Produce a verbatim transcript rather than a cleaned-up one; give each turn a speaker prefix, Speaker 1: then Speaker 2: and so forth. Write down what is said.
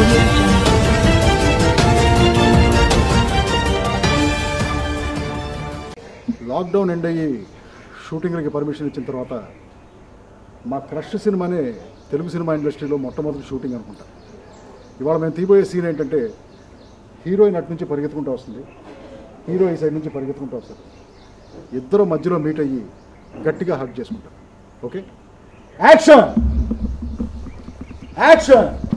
Speaker 1: Lockdown end అయ్యి షూటింగ్లకి permission ఇచ్చిన తర్వాత మా క్రష్ సినిమానే తెలుగు సినిమా ఇండస్ట్రీలో మొట్టమొదటి షూటింగ్ అనుకుంటా. ఇవాళ మేము తీయబోయే సీన్ ఏంటంటే హీరోయిన్ అటు నుంచి పరిగెత్తుకుంటూ వస్తుంది, హీరో ఈ సైడ్ నుంచి పరిగెత్తుకుంటూ వస్తుంది. ఇద్దరు మధ్యలో మీట్ అయ్యి గట్టిగా హగ్ చేసుకుంటారు. Okay, action action.